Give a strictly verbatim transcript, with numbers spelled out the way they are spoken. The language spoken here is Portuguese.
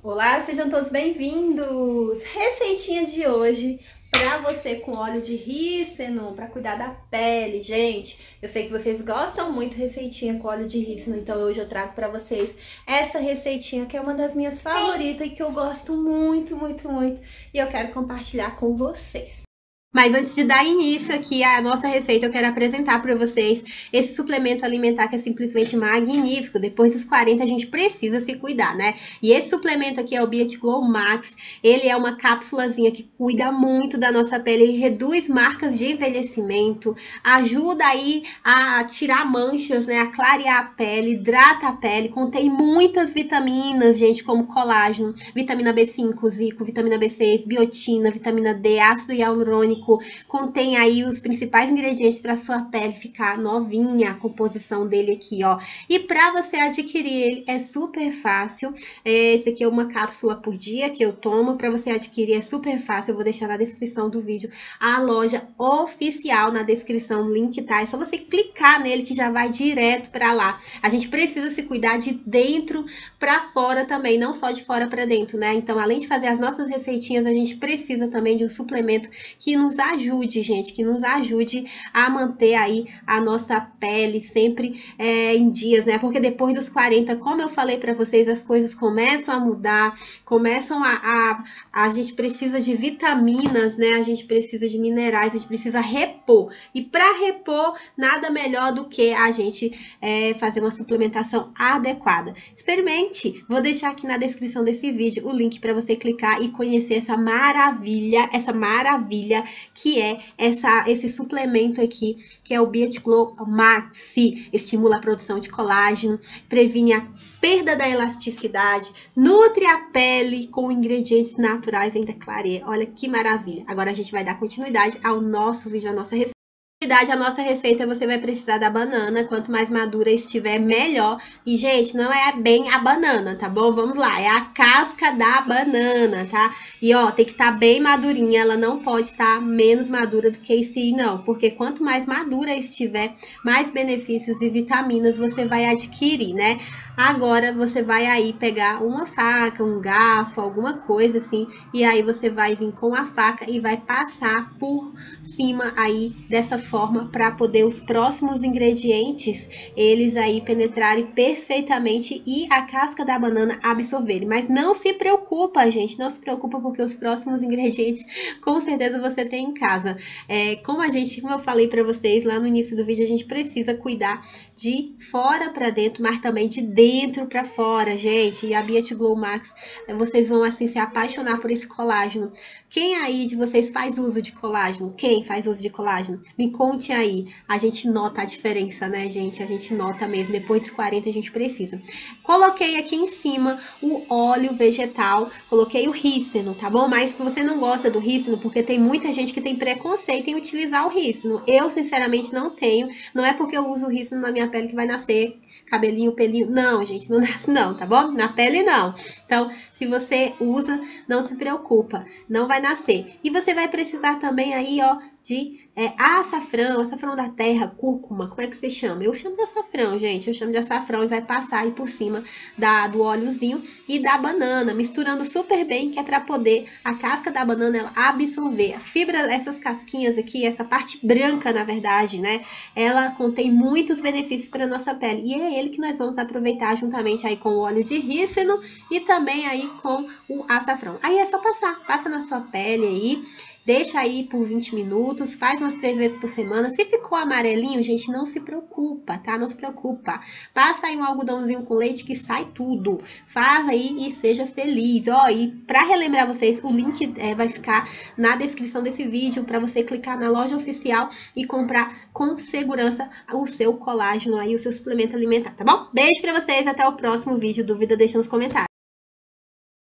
Olá, sejam todos bem-vindos! Receitinha de hoje para você com óleo de rícino, para cuidar da pele, gente. Eu sei que vocês gostam muito de receitinha com óleo de rícino, então hoje eu trago para vocês essa receitinha que é uma das minhas favoritas e que eu gosto muito, muito, muito. E eu quero compartilhar com vocês. Mas antes de dar início aqui à nossa receita, eu quero apresentar para vocês esse suplemento alimentar que é simplesmente magnífico. Depois dos quarenta a gente precisa se cuidar, né? E esse suplemento aqui é o Beat Glow Max. Ele é uma cápsulazinha que cuida muito da nossa pele, ele reduz marcas de envelhecimento, ajuda aí a tirar manchas, né? A clarear a pele, hidrata a pele, contém muitas vitaminas, gente, como colágeno, vitamina B cinco, zico, vitamina B seis, biotina, vitamina D, ácido hialurônico. Contém aí os principais ingredientes para sua pele ficar novinha, a composição dele aqui, ó. E para você adquirir ele é super fácil. Esse aqui é uma cápsula por dia que eu tomo. Para você adquirir é super fácil. Eu vou deixar na descrição do vídeo a loja oficial na descrição, o link tá. É só você clicar nele que já vai direto para lá. A gente precisa se cuidar de dentro para fora também, não só de fora para dentro, né? Então, além de fazer as nossas receitinhas, a gente precisa também de um suplemento que nos ajude, gente, que nos ajude a manter aí a nossa pele sempre é, em dias, né? Porque depois dos quarenta, como eu falei para vocês, as coisas começam a mudar, começam a, a... A gente precisa de vitaminas, né? A gente precisa de minerais, a gente precisa repor. E para repor, nada melhor do que a gente é, fazer uma suplementação adequada. Experimente! Vou deixar aqui na descrição desse vídeo o link para você clicar e conhecer essa maravilha, essa maravilha que é essa, esse suplemento aqui, que é o Beat Glow Max. Estimula a produção de colágeno, previne a perda da elasticidade, nutre a pele com ingredientes naturais, ainda clareia. Olha que maravilha. Agora a gente vai dar continuidade ao nosso vídeo, à nossa receita. A nossa receita, você vai precisar da banana, quanto mais madura estiver, melhor. E, gente, não é bem a banana, tá bom? Vamos lá, é a casca da banana, tá? E, ó, tem que estar tá bem madurinha, ela não pode estar tá menos madura do que isso aí, não. Porque quanto mais madura estiver, mais benefícios e vitaminas você vai adquirir, né? Agora, você vai aí pegar uma faca, um garfo, alguma coisa assim, e aí você vai vir com a faca e vai passar por cima aí dessa forma para poder os próximos ingredientes eles aí penetrarem perfeitamente e a casca da banana absorverem. Mas não se preocupa, gente, não se preocupa porque os próximos ingredientes com certeza você tem em casa. É, como a gente, como eu falei para vocês lá no início do vídeo, a gente precisa cuidar de fora para dentro, mas também de dentro para fora, gente. E a Beat Glow Max, vocês vão assim se apaixonar por esse colágeno. Quem aí de vocês faz uso de colágeno? Quem faz uso de colágeno? Me conte aí. A gente nota a diferença, né, gente? A gente nota mesmo. Depois dos quarenta a gente precisa. Coloquei aqui em cima o óleo vegetal. Coloquei o rícino, tá bom? Mas se você não gosta do rícino, porque tem muita gente que tem preconceito em utilizar o rícino. Eu, sinceramente, não tenho. Não é porque eu uso o rícino na minha pele que vai nascer cabelinho, pelinho. Não, gente, não nasce não, tá bom? Na pele não. Então, se você usa, não se preocupa, não vai nascer. E você vai precisar também aí, ó, de é, açafrão, açafrão da terra, cúrcuma, como é que você chama? Eu chamo de açafrão, gente, eu chamo de açafrão e vai passar aí por cima da, do óleozinho e da banana, misturando super bem, que é para poder a casca da banana ela absorver. A fibra, essas casquinhas aqui, essa parte branca, na verdade, né, ela contém muitos benefícios para nossa pele e é ele que nós vamos aproveitar juntamente aí com o óleo de rícino e também aí com o açafrão. Aí é só passar, passa na sua pele aí. Deixa aí por vinte minutos, faz umas três vezes por semana. Se ficou amarelinho, gente, não se preocupa, tá? Não se preocupa. Passa aí um algodãozinho com leite que sai tudo. Faz aí e seja feliz. Ó, e pra relembrar vocês, o link é, vai ficar na descrição desse vídeo para você clicar na loja oficial e comprar com segurança o seu colágeno aí, o seu suplemento alimentar, tá bom? Beijo pra vocês, até o próximo vídeo. Dúvida, deixa nos comentários.